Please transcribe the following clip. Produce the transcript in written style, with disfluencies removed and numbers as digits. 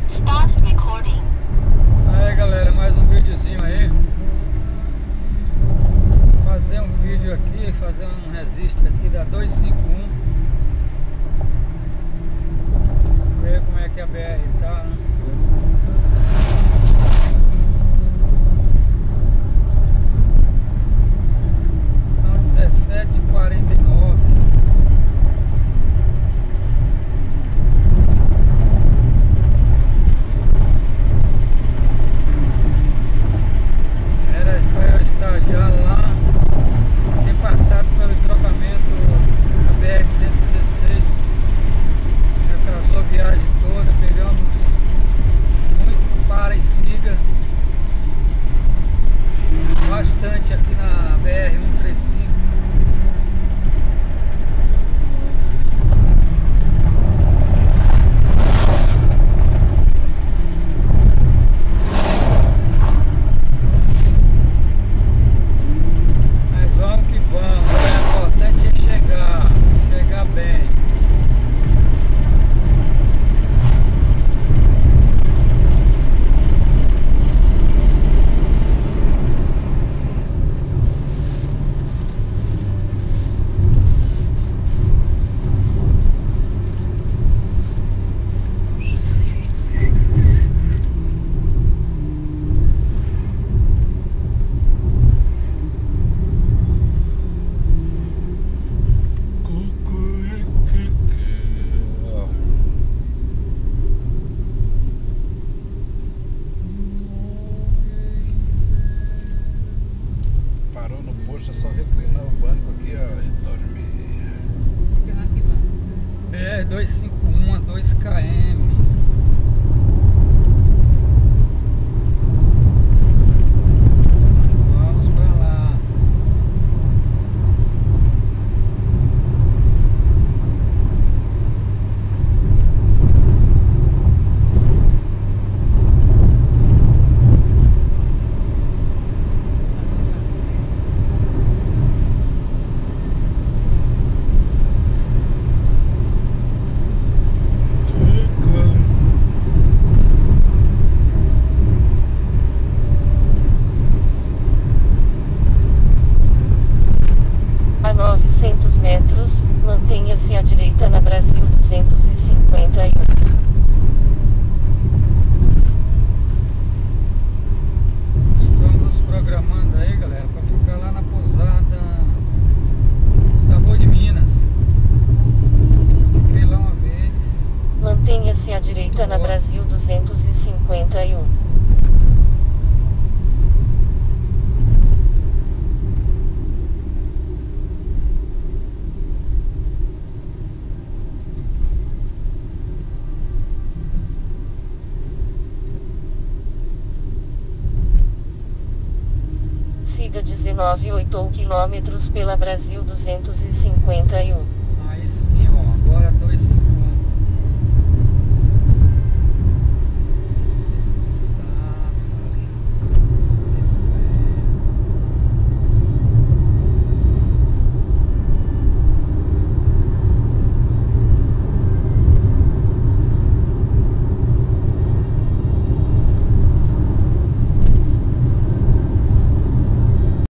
Start recording. Aí galera, mais um videozinho aí. Fazer um vídeo aqui, fazer um registro aqui da 251. Ver como é que a BR tá, né? São 17h49. Era para eu estar já lá, ter passado pelo trocamento da BR-116. Atrasou a viagem toda, pegamos muito para e siga, bastante aqui na BR-135. Mas vamos que vamos, o importante é chegar bem. Parou no posto, é só reclinar o banco aqui, ó, e dormir. BR-251 a 2 km. Vamos pra lá. A 900 metros, mantenha-se à direita na Brasil 251. Estamos nos programando aí, galera, para ficar lá na pousada Sabor de Minas. Fiquei lá uma vez. Mantenha-se à direita na Brasil 251. Siga 19,8 km pela Brasil 251. Aí sim, ó.